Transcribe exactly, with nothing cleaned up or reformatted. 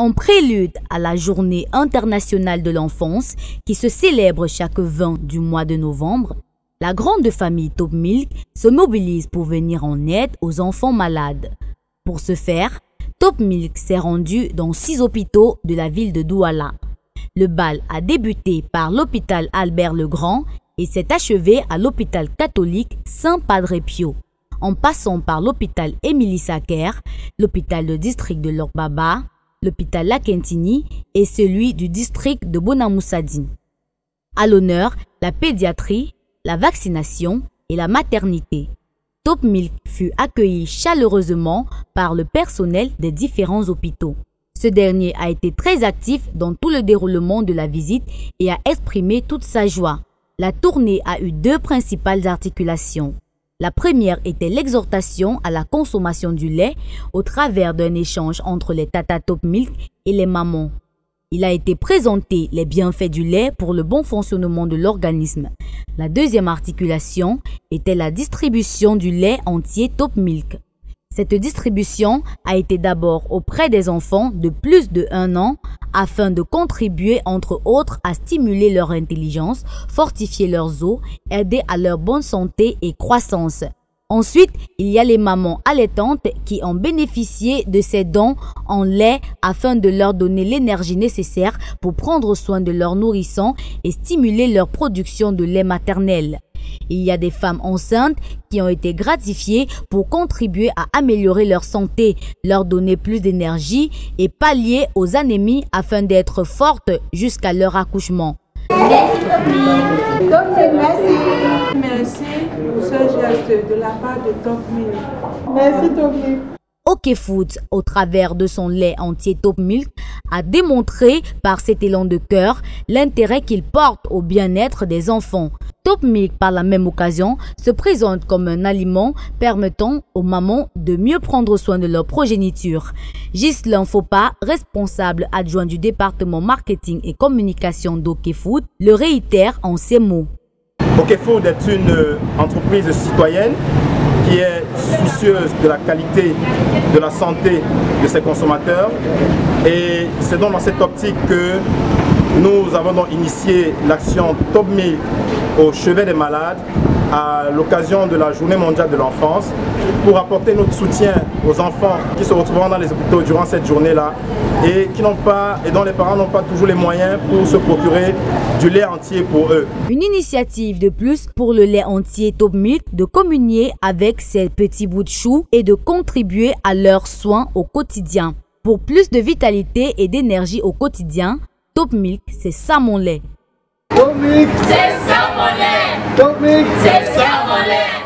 En prélude à la Journée internationale de l'enfance qui se célèbre chaque vingt du mois de novembre, la grande famille Top Milk se mobilise pour venir en aide aux enfants malades. Pour ce faire, Top Milk s'est rendu dans six hôpitaux de la ville de Douala. Le bal a débuté par l'hôpital Albert le Grand et s'est achevé à l'hôpital catholique Saint-Padre Pio, en passant par l'hôpital Émilie Saker, l'hôpital de district de Lokbaba, l'hôpital Lakentini et celui du district de Bonamoussadi. À l'honneur, la pédiatrie, la vaccination et la maternité. Top Milk fut accueilli chaleureusement par le personnel des différents hôpitaux. Ce dernier a été très actif dans tout le déroulement de la visite et a exprimé toute sa joie. La tournée a eu deux principales articulations. La première était l'exhortation à la consommation du lait au travers d'un échange entre les tatas Top Milk et les mamans. Il a été présenté les bienfaits du lait pour le bon fonctionnement de l'organisme. La deuxième articulation était la distribution du lait entier Top Milk. Cette distribution a été d'abord auprès des enfants de plus de un an afin de contribuer entre autres à stimuler leur intelligence, fortifier leurs os, aider à leur bonne santé et croissance. Ensuite, il y a les mamans allaitantes qui ont bénéficié de ces dons en lait afin de leur donner l'énergie nécessaire pour prendre soin de leurs nourrissons et stimuler leur production de lait maternel. Il y a des femmes enceintes qui ont été gratifiées pour contribuer à améliorer leur santé, leur donner plus d'énergie et pallier aux anémies afin d'être fortes jusqu'à leur accouchement. Merci pour ce geste de la part de Top Milk. Merci Top Milk. OK Food, au travers de son lait entier Top Milk, a démontré par cet élan de cœur l'intérêt qu'il porte au bien-être des enfants. Top Milk, par la même occasion, se présente comme un aliment permettant aux mamans de mieux prendre soin de leur progéniture. Ghislain Fopa, responsable adjoint du département marketing et communication d'OK Food, le réitère en ces mots. OK Food est une entreprise citoyenne qui est soucieuse de la qualité, de la santé de ses consommateurs. Et c'est donc dans cette optique que nous avons donc initié l'action Top Milk au chevet des malades à l'occasion de la Journée mondiale de l'enfance pour apporter notre soutien aux enfants qui se retrouveront dans les hôpitaux durant cette journée-là et qui n'ont pas et dont les parents n'ont pas toujours les moyens pour se procurer du lait entier pour eux. Une initiative de plus pour le lait entier Top Milk de communier avec ces petits bouts de chou et de contribuer à leurs soins au quotidien. Pour plus de vitalité et d'énergie au quotidien, Top Milk, c'est ça mon lait. Top Milk, c'est ça mon lait. Top Milk, c'est ça mon lait.